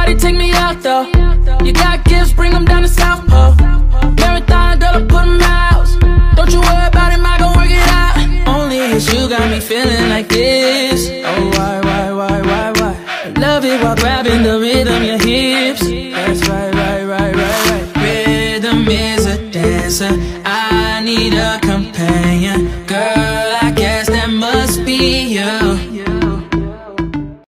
Shawty, take me out though. You got gifts, bring them down to South Pole. Marathon, girl, I put them out. Don't you worry about him, I gon' work it out. Only it's you got me feeling like this. Oh, why? I love it while grabbing the rhythm, your hips. That's right. Rhythm is a dancer. I need a companion, girl.